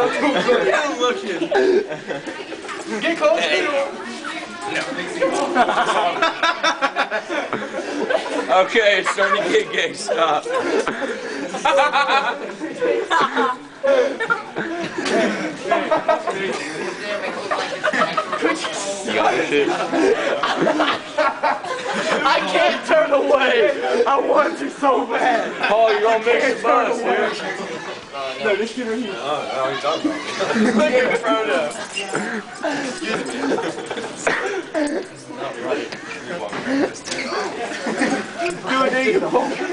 You're looking. Get close to him. Okay, it's starting to get gay. Stop. You got this shit. I can't turn away. I want to so bad. Paul, you're gonna mix the bus, dude. No, this shit right here. Oh, he's talking about me. Look at Frodo. Excuse me. Not right. Do it, nigga.